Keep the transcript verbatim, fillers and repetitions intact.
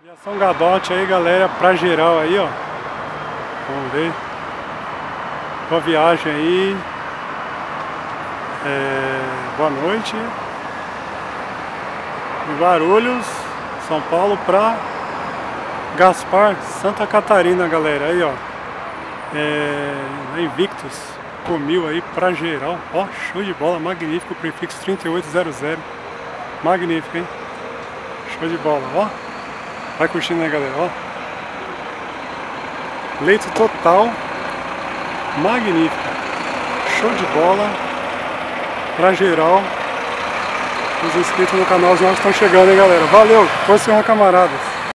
Aviação Gadotti aí, galera, pra geral aí, ó. Vamos ver. Boa viagem aí. É, boa noite. De Guarulhos, São Paulo pra Gaspar, Santa Catarina, galera. Aí, ó. É, Invictus com mil aí pra geral. Ó, show de bola, magnífico. Prefixo trinta e oito zero zero. Magnífico, hein? Show de bola, ó. Vai curtindo aí, galera, ó. Leito total. Magnífica. Show de bola. Pra geral. Os inscritos no canal já estão chegando, hein, galera. Valeu. Força, camaradas.